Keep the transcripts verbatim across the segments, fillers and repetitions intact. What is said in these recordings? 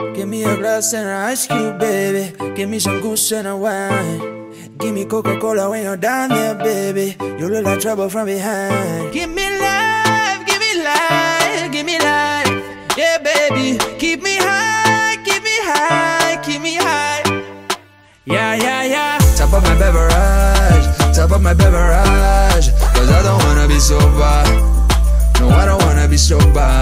Give me a glass and an ice cube, baby. Give me some goose and a wine. Give me Coca-Cola when you're down there, baby. You look like trouble from behind. Give me life, give me life, give me life. Yeah, baby. Keep me high, keep me high, keep me high. Yeah, yeah, yeah. Top of my beverage, top of my beverage. Cause I don't wanna be sober. No, I don't wanna be sober.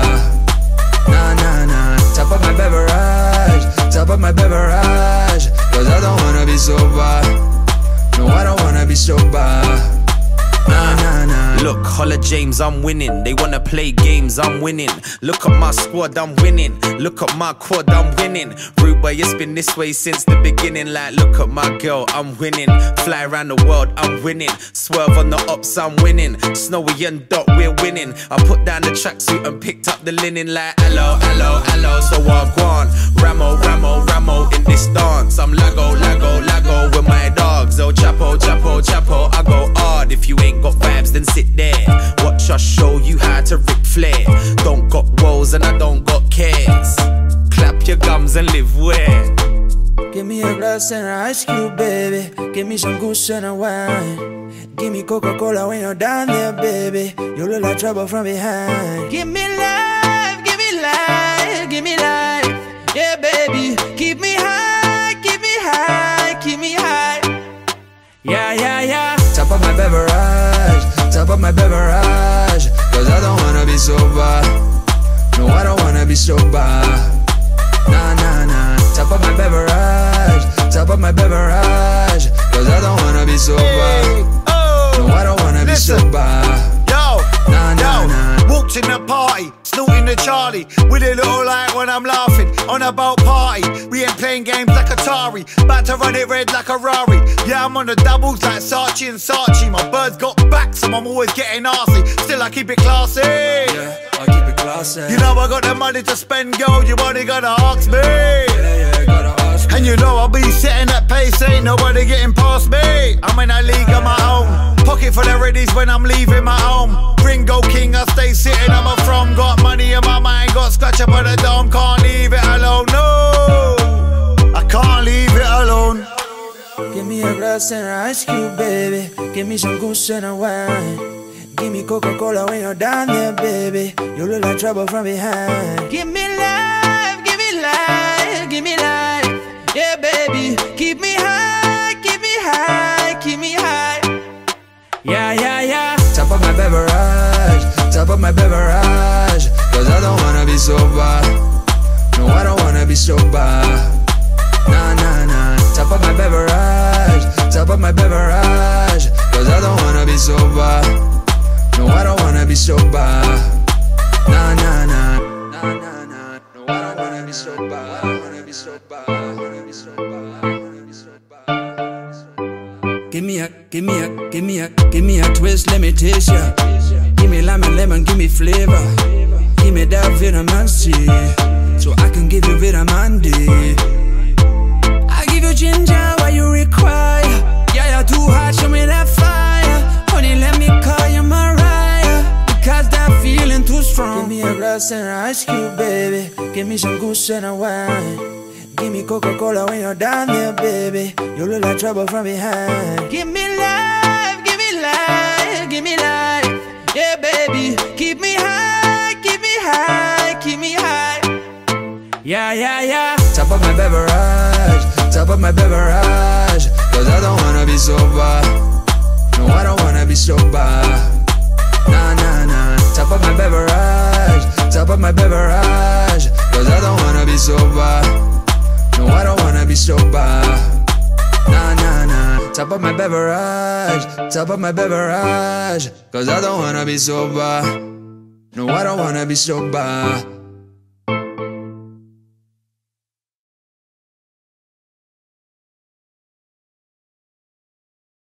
Nah, nah, nah. Top of my beverage, top of my beverage. Cause I don't wanna be sober. No, I don't wanna be sober. Nah, nah, nah. Look, Holla James, I'm winning. They wanna play games, I'm winning. Look at my squad, I'm winning. Look at my quad, I'm winning. Rude boy, it's been this way since the beginning. Like, look at my girl, I'm winning. Fly around the world, I'm winning. Swerve on the ops, I'm winning. Snowy and Dot, we're winning. I put down the tracksuit and picked up the linen. Like, hello, hello, hello. So I'm gone. Ramo, Ramo, Ramo in this dance. I'm Lago, Lago, Lago with my dogs. Oh, Chapo, Chapo, Chapo. I go hard. If you ain't got vibes, then sit there. Watch us show you how to Ric Flair. Don't got woes and I don't got cares. Clap your gums and live where. Give me a glass and an ice cube, baby. Give me some goose and a wine. Give me Coca-Cola when you're down there, baby. You look like trouble from behind. Give me life, give me life, give me life. Yeah, baby. Keep me high, keep me high, keep me high. Yeah, yeah, yeah. Top of my beverage, top of my beverage. Cause I don't wanna be sober. No, I don't wanna be sober. Nah, nah, nah. Top of my beverage, top of my beverage. Cause I don't wanna be sober. Hey, oh, no, I don't wanna listen. be sober. Yo, nah, nah, yo, nah. Walked in the party, snorting the Charlie, with a little light when I'm laughing. On a boat party, we ain't playing games like Atari. About to run it red like a Rari. Yeah, I'm on the doubles like Saatchi and Saatchi. My birds got back, so I'm always getting arsey. Still I keep it classy. Yeah, I keep it classy. You know I got the money to spend, girl, you only gotta ask me. Yeah, yeah, gotta ask me. And you know I'll be setting that pace, ain't nobody getting past me. I'm in a league of my own. Pocket full of readies when I'm leaving my home. Gringo King, I stay sitting on my throne. Got money in my mind, got scratch up on the dome. Can't leave it alone, no, I can't leave it alone. Give me a glass and an ice cube, baby. Give me some goose and a wine. Give me Coca-Cola when you're down there, baby. You look like trouble from behind. Give me life, give me life, give me life. Yeah, baby. Keep me high, keep me high, keep me high. Yeah, yeah, yeah. Top of my beverage, top of my beverage. Cause I don't wanna be sober. No, I don't wanna be sober. Nah, nah, nah. Top of my beverage, top of my beverage. Cause I don't wanna be sober. No, I don't wanna be sober. Nah, nah, nah. Nah, nah, nah. No, I don't wanna be sober. I don't wanna be sober. I wanna be sober. I wanna be sober. Give me a, give me a, give me a, give me a twist, let me taste ya. Give me lime and lemon, give me flavor. Give me that vitamin C, so I can give you vitamin D. I give you ginger, what you require. Yeah, you're too hot, show me that fire. Honey, let me call you Mariah, because that feeling too strong. Give me a glass and an ice cube, baby. Give me some goose and a wine. Give me Coca-Cola when you're down there, baby. You look like trouble from behind. Give me life, give me life, give me life. Yeah, baby. Keep me high, keep me high, keep me high. Yeah, yeah, yeah. Top of my beverage, top of my beverage. Cause I don't wanna be sober. No, I don't wanna be sober. Nah, nah, nah. Top of my beverage, top of my beverage. Cause I don't wanna be sober. No, I don't wanna be sober. Nah, nah, nah. Top of my beverage, top of my beverage. Cause I don't wanna be sober. No, I don't wanna be sober.